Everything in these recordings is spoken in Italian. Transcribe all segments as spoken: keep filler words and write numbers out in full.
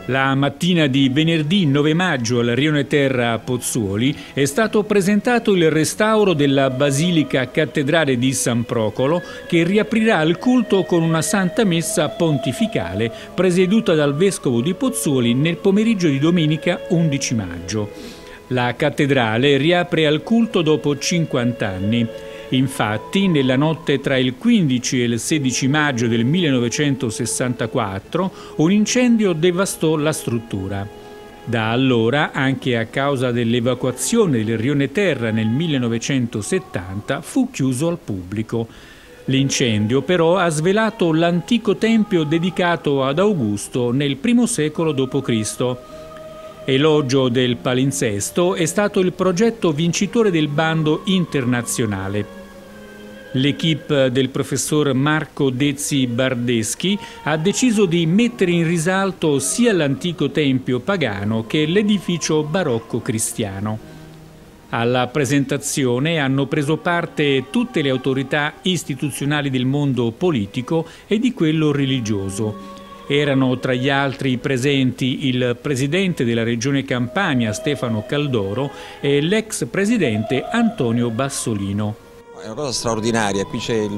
La mattina di venerdì nove maggio al Rione Terra a Pozzuoli è stato presentato il restauro della Basilica Cattedrale di San Procolo, che riaprirà il culto con una Santa Messa pontificale presieduta dal Vescovo di Pozzuoli nel pomeriggio di domenica undici maggio. La cattedrale riapre al culto dopo cinquanta anni. Infatti, nella notte tra il quindici e il sedici maggio del millenovecentosessantaquattro, un incendio devastò la struttura. Da allora, anche a causa dell'evacuazione del Rione Terra nel millenovecentosettanta, fu chiuso al pubblico. L'incendio però ha svelato l'antico tempio dedicato ad Augusto nel primo secolo dopo Cristo. Elogio del palinsesto è stato il progetto vincitore del bando internazionale. L'equipe del professor Marco Dezzi Bardeschi ha deciso di mettere in risalto sia l'antico tempio pagano che l'edificio barocco cristiano. Alla presentazione hanno preso parte tutte le autorità istituzionali del mondo politico e di quello religioso. Erano tra gli altri presenti il presidente della Regione Campania Stefano Caldoro e l'ex presidente Antonio Bassolino. È una cosa straordinaria, qui c'è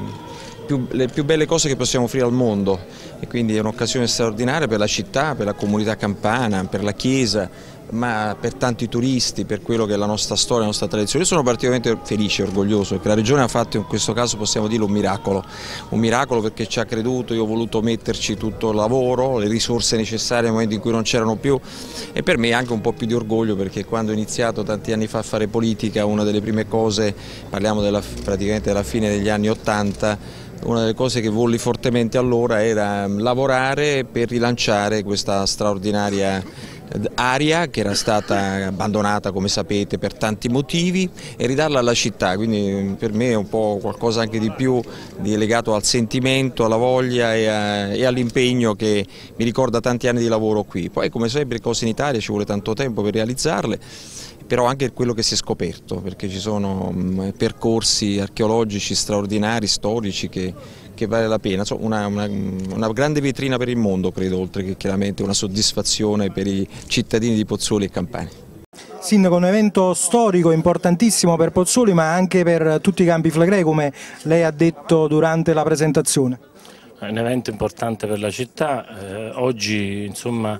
le più belle cose che possiamo offrire al mondo e quindi è un'occasione straordinaria per la città, per la comunità campana, per la chiesa, ma per tanti turisti, per quello che è la nostra storia, la nostra tradizione. Io sono particolarmente felice e orgoglioso perché la Regione ha fatto, in questo caso possiamo dirlo, un miracolo, un miracolo perché ci ha creduto. Io ho voluto metterci tutto il lavoro, le risorse necessarie nel momento in cui non c'erano più, e per me anche un po' più di orgoglio perché quando ho iniziato tanti anni fa a fare politica, una delle prime cose, parliamo della, praticamente della fine degli anni Ottanta, una delle cose che volli fortemente allora era lavorare per rilanciare questa straordinaria area che era stata abbandonata, come sapete, per tanti motivi, e ridarla alla città. Quindi per me è un po' qualcosa anche di più di legato al sentimento, alla voglia e all'impegno che mi ricorda tanti anni di lavoro qui. Poi, come sempre, cose in Italia ci vuole tanto tempo per realizzarle, però anche quello che si è scoperto, perché ci sono percorsi archeologici straordinari, storici, che, che vale la pena. Una, una, una grande vetrina per il mondo, credo, oltre che chiaramente una soddisfazione per i cittadini di Pozzuoli e Campania. Sindaco, un evento storico importantissimo per Pozzuoli ma anche per tutti i Campi Flegrei, come lei ha detto durante la presentazione. È un evento importante per la città, eh, oggi insomma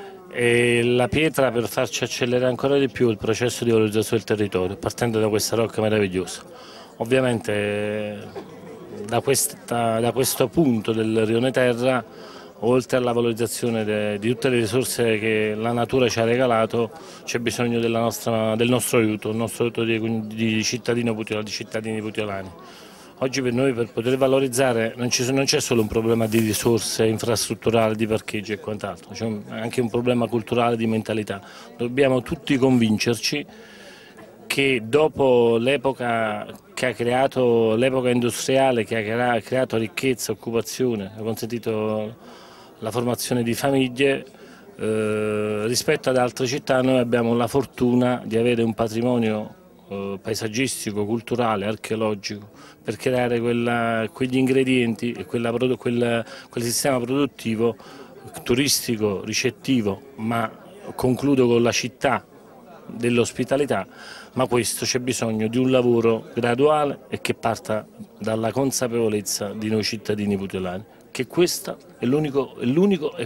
è la pietra per farci accelerare ancora di più il processo di valorizzazione del territorio, partendo da questa rocca meravigliosa. Ovviamente da, questa, da questo punto del Rione Terra, oltre alla valorizzazione de, di tutte le risorse che la natura ci ha regalato, c'è bisogno della nostra, del nostro aiuto, il nostro aiuto di, di, cittadino putiolani, di cittadini putiolani. Oggi per noi, per poter valorizzare, non c'è solo un problema di risorse infrastrutturali, di parcheggi e quant'altro, c'è anche un problema culturale di mentalità. Dobbiamo tutti convincerci che dopo l'epoca che ha creato, l'epoca industriale che ha creato ricchezza, occupazione, ha consentito la formazione di famiglie, eh, rispetto ad altre città noi abbiamo la fortuna di avere un patrimonio eh, paesaggistico, culturale, archeologico, per creare quella, quegli ingredienti e quella, quel, quel sistema produttivo, turistico, ricettivo, ma concludo con la città dell'ospitalità, ma questo c'è bisogno di un lavoro graduale e che parta dalla consapevolezza di noi cittadini putiolani, che questa è l'unica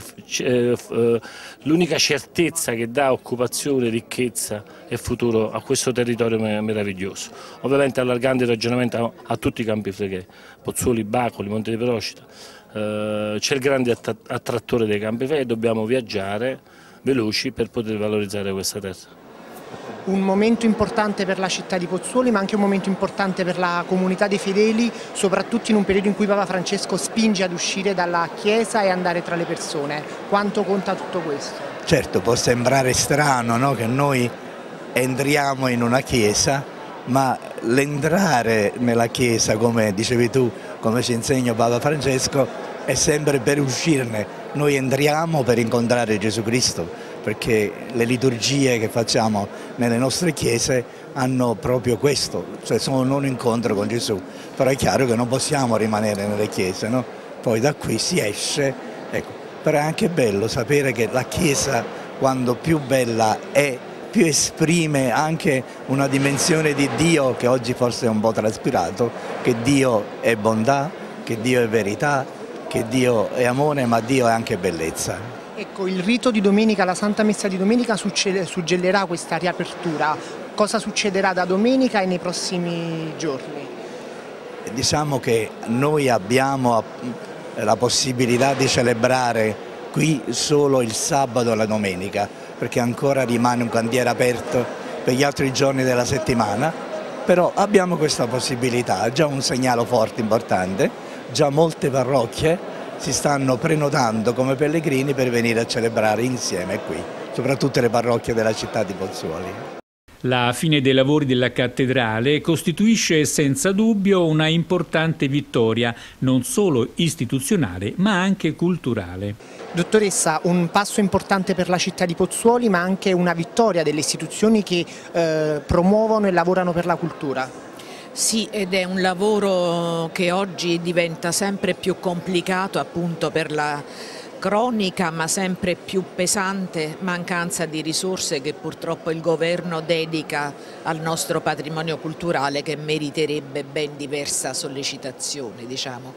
certezza che dà occupazione, ricchezza e futuro a questo territorio meraviglioso. Ovviamente allargando il ragionamento a, a tutti i Campi Flegrei, Pozzuoli, Bacoli, Monte di Procida, eh, c'è il grande attrattore dei Campi Flegrei e dobbiamo viaggiare veloci per poter valorizzare questa terra. Un momento importante per la città di Pozzuoli, ma anche un momento importante per la comunità dei fedeli, soprattutto in un periodo in cui Papa Francesco spinge ad uscire dalla Chiesa e andare tra le persone. Quanto conta tutto questo? Certo, può sembrare strano, no? Che noi entriamo in una Chiesa, ma l'entrare nella Chiesa, come dicevi tu, come ci insegna Papa Francesco, è sempre per uscirne. Noi entriamo per incontrare Gesù Cristo, perché le liturgie che facciamo nelle nostre chiese hanno proprio questo, cioè sono un incontro con Gesù, però è chiaro che non possiamo rimanere nelle chiese, no? Poi da qui si esce, ecco, però è anche bello sapere che la Chiesa, quando più bella è, più esprime anche una dimensione di Dio che oggi forse è un po' traspirato, che Dio è bontà, che Dio è verità, che Dio è amore, ma Dio è anche bellezza. Ecco, il rito di domenica, la Santa Messa di domenica suggellerà questa riapertura. Cosa succederà da domenica e nei prossimi giorni? Diciamo che noi abbiamo la possibilità di celebrare qui solo il sabato e la domenica, perché ancora rimane un cantiere aperto per gli altri giorni della settimana, però abbiamo questa possibilità, già un segnale forte, importante, già molte parrocchie si stanno prenotando come pellegrini per venire a celebrare insieme qui, soprattutto le parrocchie della città di Pozzuoli. La fine dei lavori della cattedrale costituisce senza dubbio una importante vittoria, non solo istituzionale ma anche culturale. Dottoressa, un passo importante per la città di Pozzuoli ma anche una vittoria delle istituzioni che eh, promuovono e lavorano per la cultura. Sì, ed è un lavoro che oggi diventa sempre più complicato appunto per la cronica ma sempre più pesante mancanza di risorse che purtroppo il governo dedica al nostro patrimonio culturale, che meriterebbe ben diversa sollecitazione, diciamo.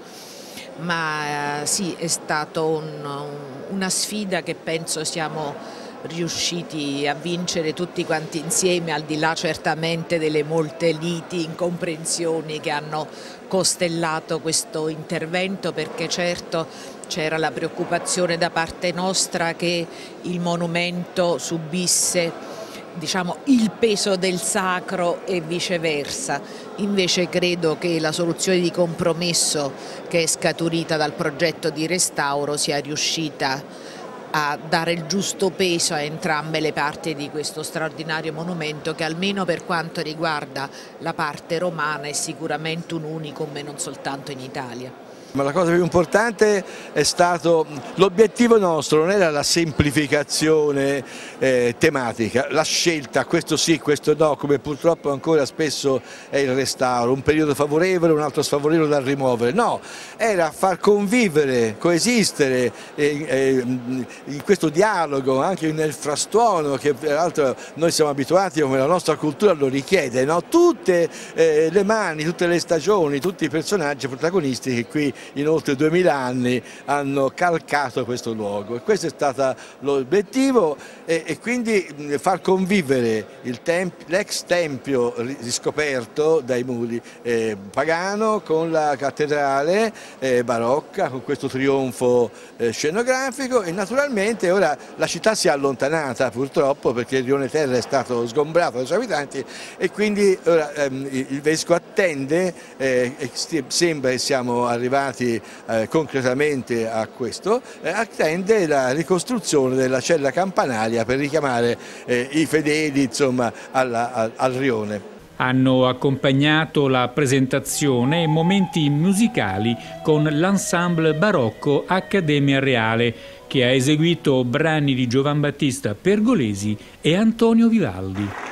Ma eh, sì, è stata un, una sfida che penso siamo riusciti a vincere tutti quanti insieme, al di là certamente delle molte liti, incomprensioni che hanno costellato questo intervento, perché certo c'era la preoccupazione da parte nostra che il monumento subisse, diciamo, il peso del sacro e viceversa. Invece credo che la soluzione di compromesso che è scaturita dal progetto di restauro sia riuscita a dare il giusto peso a entrambe le parti di questo straordinario monumento, che almeno per quanto riguarda la parte romana è sicuramente un unicum e non soltanto in Italia. Ma la cosa più importante è stato, l'obiettivo nostro non era la semplificazione eh, tematica, la scelta, questo sì, questo no, come purtroppo ancora spesso è il restauro, un periodo favorevole, un altro sfavorevole da rimuovere, no, era far convivere, coesistere eh, eh, in questo dialogo, anche nel frastuono che peraltro noi siamo abituati, come la nostra cultura lo richiede, no? Tutte eh, le mani, tutte le stagioni, tutti i personaggi protagonisti che qui in oltre duemila anni hanno calcato questo luogo, e questo è stato l'obiettivo, e, e quindi far convivere l'ex tempio riscoperto dai muri eh, pagano con la cattedrale eh, barocca, con questo trionfo eh, scenografico, e naturalmente ora la città si è allontanata purtroppo, perché il Rione Terra è stato sgombrato dai suoi abitanti, e quindi ora ehm, il Vescovo attende, eh, e sembra che siamo arrivati Eh, concretamente a questo, eh, attende la ricostruzione della cella campanaria per richiamare eh, i fedeli, insomma, alla, al, al rione. Hanno accompagnato la presentazione momenti musicali con l'ensemble barocco Accademia Reale, che ha eseguito brani di Giovan Battista Pergolesi e Antonio Vivaldi.